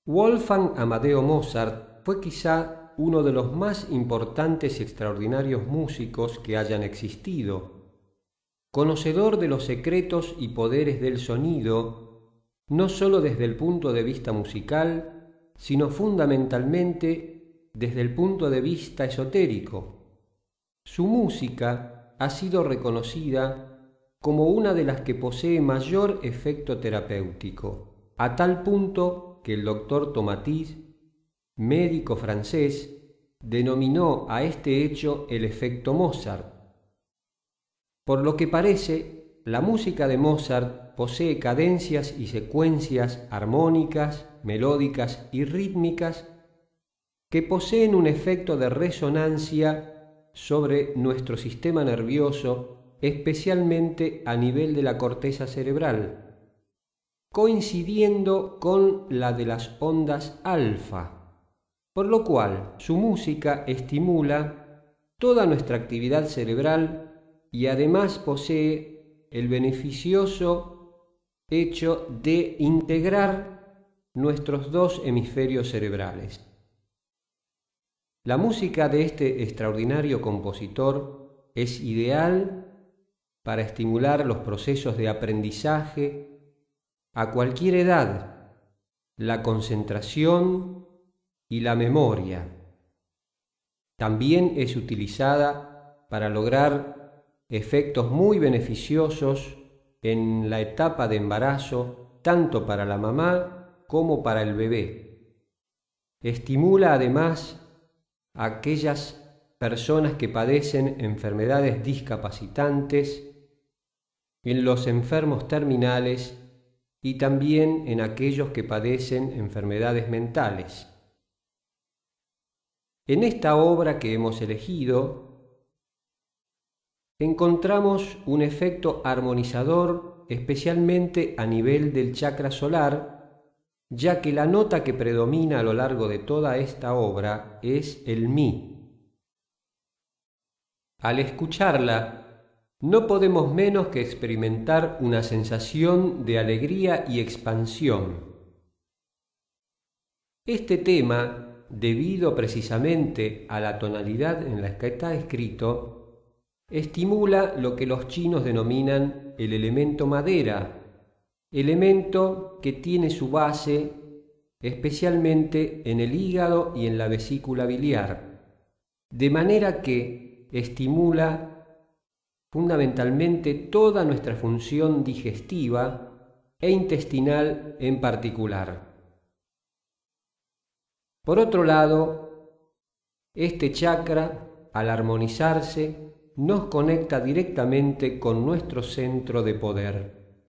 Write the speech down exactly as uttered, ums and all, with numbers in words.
Wolfgang Amadeo Mozart fue quizá uno de los más importantes y extraordinarios músicos que hayan existido. Conocedor de los secretos y poderes del sonido, no sólo desde el punto de vista musical, sino fundamentalmente desde el punto de vista esotérico. Su música ha sido reconocida como una de las que posee mayor efecto terapéutico, a tal punto que el doctor Tomatis, médico francés, denominó a este hecho el efecto Mozart. Por lo que parece, la música de Mozart posee cadencias y secuencias armónicas, melódicas y rítmicas que poseen un efecto de resonancia sobre nuestro sistema nervioso, especialmente a nivel de la corteza cerebral, coincidiendo con la de las ondas alfa, por lo cual su música estimula toda nuestra actividad cerebral y además posee el beneficioso hecho de integrar nuestros dos hemisferios cerebrales. La música de este extraordinario compositor es ideal para estimular los procesos de aprendizaje a cualquier edad, la concentración y la memoria. También es utilizada para lograr efectos muy beneficiosos en la etapa de embarazo, tanto para la mamá como para el bebé. Estimula además a aquellas personas que padecen enfermedades discapacitantes, en los enfermos terminales y también en aquellos que padecen enfermedades mentales. En esta obra que hemos elegido, encontramos un efecto armonizador especialmente a nivel del chakra solar, ya que la nota que predomina a lo largo de toda esta obra es el Mi. Al escucharla, no podemos menos que experimentar una sensación de alegría y expansión. Este tema, debido precisamente a la tonalidad en la que está escrito, estimula lo que los chinos denominan el elemento madera, elemento que tiene su base especialmente en el hígado y en la vesícula biliar, de manera que estimula fundamentalmente toda nuestra función digestiva e intestinal en particular. Por otro lado, este chakra, al armonizarse, nos conecta directamente con nuestro centro de poder.